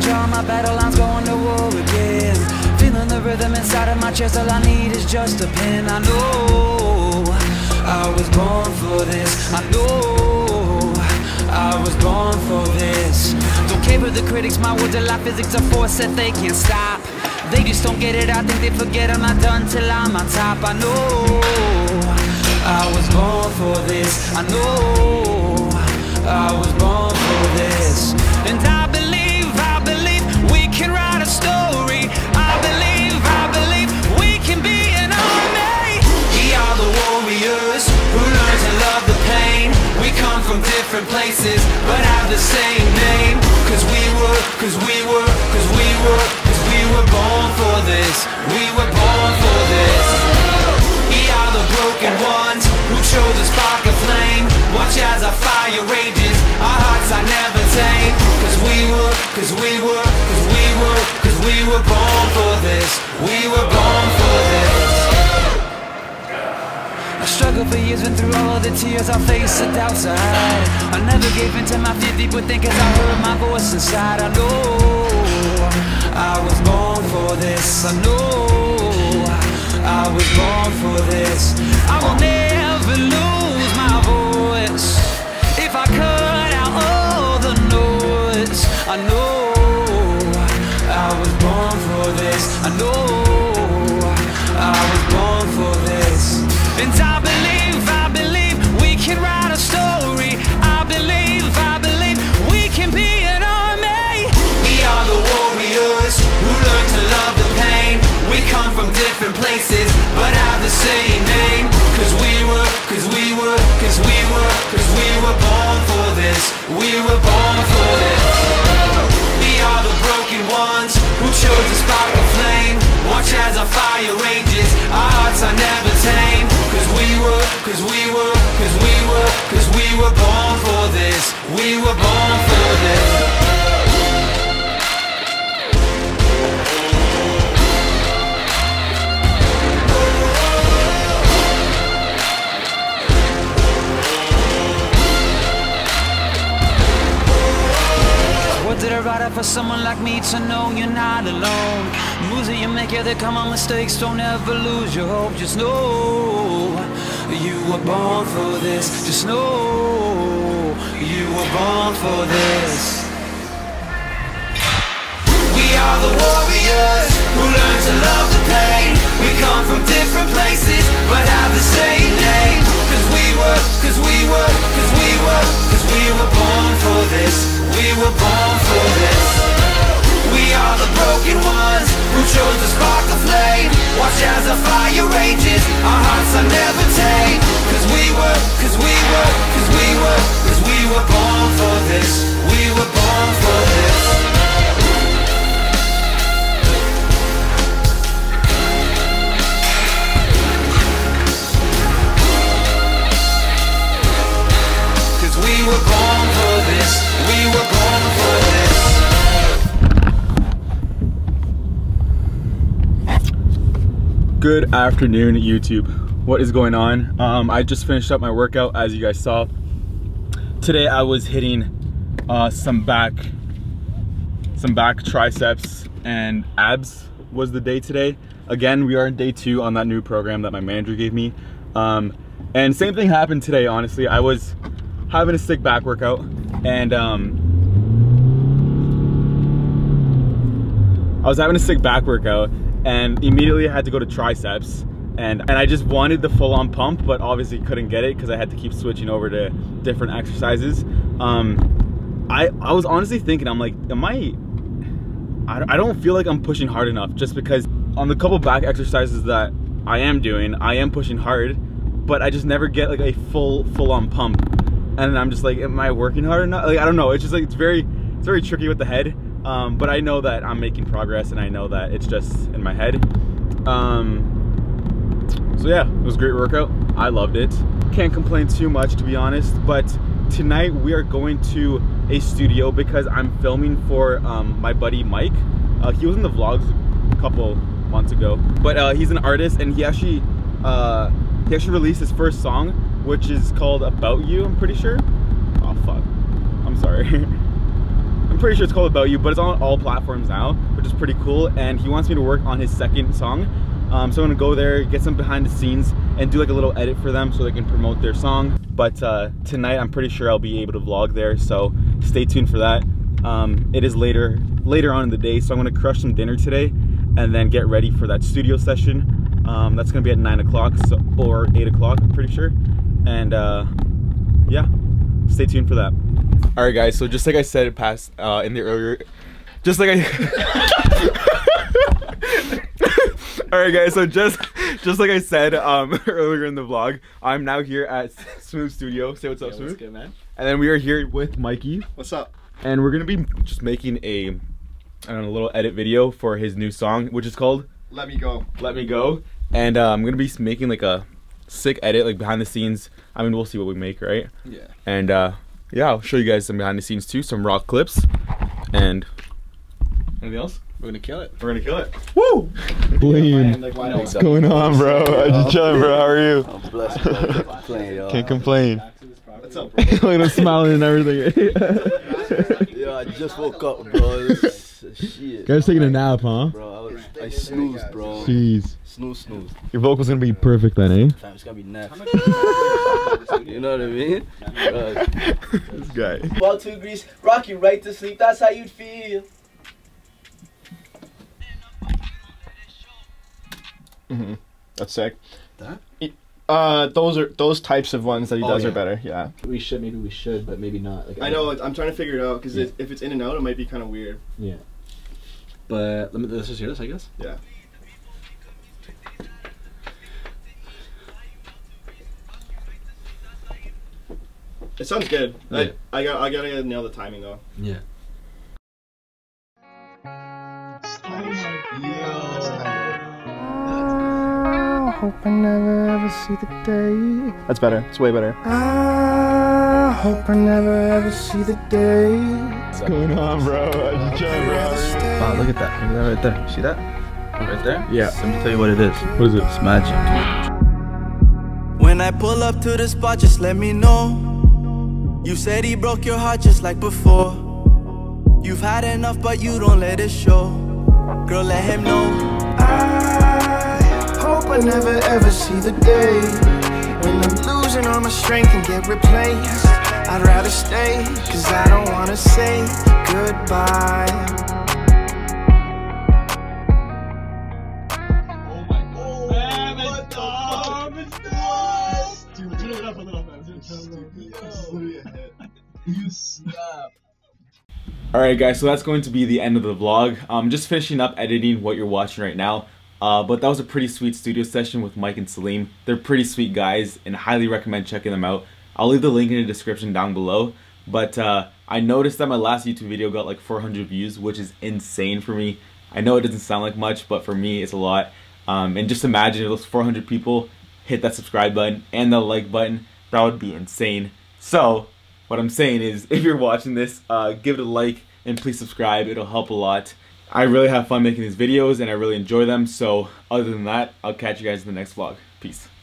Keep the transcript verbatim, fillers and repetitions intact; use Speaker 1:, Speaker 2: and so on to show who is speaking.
Speaker 1: draw my battle lines, going to war again. Feeling the rhythm inside of my chest, all I need is just a pen. I know I was born for this. I know I was born for this. Don't care for the critics, my words are like physics, a force that they can't stop. They just don't get it, I think they forget I'm not done till I'm on top. I know I was born for this. I know I was born for this. And I believe, I believe we can write a story. I believe, I believe we can be an army. We are the warriors who learn to love the pain. We come from different places but have the same name. Cause we were, cause we were, cause we were, cause we were born for this. We were born for this. We are the broken ones who chose to spark a flame. Watch as our fire rages, our hearts are never tame. Cause we were, cause we were, cause we were, cause we were born for this. We were born for this. I struggled for years, went through all of the tears, I faced the doubts I had. I never gave in to my fear deep within, cause I heard my voice inside. I know I was born for this. I know I was born for this. I will never lose my voice if I cut out all the noise. I know I was born for this. I know I was born for this. And I believe, I believe we can write a story. I believe, I believe we can be an army. We are the warriors who learn to love the pain. We come from different places but have the same name. Cause we were, cause we were, cause we were, cause we were born for this. We were born for this. We are the broken ones who chose to spark a flame. Watch as our fire rages, our hearts are never tame. Cause we were, cause we were, cause we were, cause we were born for this. We were born for this. Did I write it for someone like me to know you're not alone? Moves that you make, yeah, they come on mistakes. Don't ever lose your hope. Just know you were born for this. Just know you were born for this. We are the warriors who learn to love the pain. We come from different places but have the same name. Cause we were, cause we were, cause we were, cause we were born for this. We were born for this. We are the broken ones who chose to spark the flame. Watch as our fire rages, our hearts are never tame. Cause we were, cause we were, cause we were, cause we were born for this. We were born for this. We were born for this. We were born for this.
Speaker 2: Good afternoon, YouTube. What is going on? Um, I just finished up my workout, as you guys saw. Today I was hitting uh, some back, some back triceps and abs was the day today. Again, we are in day two on that new program that my manager gave me. Um, and same thing happened today, honestly. I was having a sick back workout and um, I was having a sick back workout and immediately I had to go to triceps and, and I just wanted the full-on pump but obviously couldn't get it because I had to keep switching over to different exercises. Um, I, I was honestly thinking, I'm like, am I, I, I don't feel like I'm pushing hard enough just because on the couple back exercises that I am doing, I am pushing hard but I just never get like a full full-on pump. And I'm just like, am I working hard or not? Like, I don't know. It's just like, it's very, it's very tricky with the head. Um, but I know that I'm making progress and I know that it's just in my head. Um, so yeah, it was a great workout. I loved it. Can't complain too much, to be honest. But tonight we are going to a studio because I'm filming for um, my buddy Mike. Uh, he was in the vlogs a couple months ago. But uh, he's an artist and he actually, uh, he actually released his first song, which is called About You, I'm pretty sure. Oh fuck, I'm sorry. Let I'm pretty sure it's called About You, but it's on all platforms now, which is pretty cool. And he wants me to work on his second song. Um, so I'm gonna go there, get some behind the scenes, and do like a little edit for them so they can promote their song. But uh, tonight, I'm pretty sure I'll be able to vlog there, so stay tuned for that. Um, it is later, later on in the day, so I'm gonna crush some dinner today, and then get ready for that studio session. Um, that's gonna be at nine o'clock so, or eight o'clock, I'm pretty sure. And uh, yeah, stay tuned for that. All right, guys. So just like I said, it passed uh, in the earlier, just like I. All right, guys. So just, just like I said um, earlier in the vlog, I'm now here at Smooth Studio. Say what's up, yeah, Smooth.
Speaker 3: What's good, man?
Speaker 2: And then we are here with Mikey.
Speaker 3: What's up?
Speaker 2: And we're gonna be just making a, I don't know, a little edit video for his new song, which is called
Speaker 3: "Let Me Go."
Speaker 2: Let Me Go. And uh, I'm gonna be making like a sick edit, like behind the scenes. I mean, we'll see what we make, right?
Speaker 3: Yeah.
Speaker 2: And uh, yeah, I'll show you guys some behind the scenes too, some rock clips, and anything else?
Speaker 3: We're gonna kill it.
Speaker 2: We're gonna kill it. Woo!
Speaker 4: Blaine,
Speaker 3: Like,
Speaker 4: what's going on, bro? I'm just chilling, bro. How are you?
Speaker 3: I'm blessed, bro. Can't complain, yo.
Speaker 4: Can't complain.
Speaker 3: What's up, bro?
Speaker 4: Look at him smiling and everything.
Speaker 3: Yo, I just woke up, bro. This is shit.
Speaker 4: Guys taking a nap, huh?
Speaker 3: Bro, I, was, I snoozed, bro.
Speaker 4: Jeez.
Speaker 3: Snooze, snooze.
Speaker 4: Your vocal's gonna be perfect then, eh?
Speaker 3: Fam, it's gonna be next. You know what I mean? Bro.
Speaker 4: This guy.
Speaker 3: Ball two degrees, rock you right to sleep. That's how you'd feel.
Speaker 5: Mm-hmm. That's sick.
Speaker 3: That?
Speaker 5: Uh, those are those types of ones that he
Speaker 3: Oh,
Speaker 5: does
Speaker 3: yeah.
Speaker 5: are better. Yeah.
Speaker 3: We should, maybe we should, but maybe not. Like,
Speaker 5: I know. I'm trying to figure it out because
Speaker 3: Yeah.
Speaker 5: if it's in and out, it might be kind of weird.
Speaker 3: Yeah. But let me. Let's just hear this, I guess.
Speaker 5: Yeah. It sounds good.
Speaker 3: Yeah.
Speaker 5: I I got I gotta nail the timing though.
Speaker 3: Yeah.
Speaker 6: I hope I never ever see the day.
Speaker 5: That's better. It's way better.
Speaker 6: I hope I never ever see the day.
Speaker 4: What's going on, bro? I'm just chilling, bro. How are you?
Speaker 7: Wow, look at that. Look at that right there. See that? Right there?
Speaker 4: Yeah.
Speaker 7: Let me tell you what it is.
Speaker 4: What is it?
Speaker 7: It's magic.
Speaker 8: When I pull up to the spot, just let me know. You said he broke your heart just like before. You've had enough, but you don't let it show. Girl, let him know.
Speaker 6: I hope I never ever see the day when I'm losing all my strength and get replaced. I'd rather stay, cause I don't wanna say goodbye.
Speaker 2: Alright guys, so that's going to be the end of the vlog. Um, just finishing up editing what you're watching right now. Uh, but that was a pretty sweet studio session with Mike and Salim. They're pretty sweet guys and highly recommend checking them out. I'll leave the link in the description down below. But uh, I noticed that my last YouTube video got like four hundred views, which is insane for me. I know it doesn't sound like much, but for me it's a lot. Um, and just imagine if those four hundred people hit that subscribe button and the like button. That would be insane. So what I'm saying is, if you're watching this, uh, give it a like and please subscribe. It'll help a lot. I really have fun making these videos and I really enjoy them. So other than that, I'll catch you guys in the next vlog. Peace.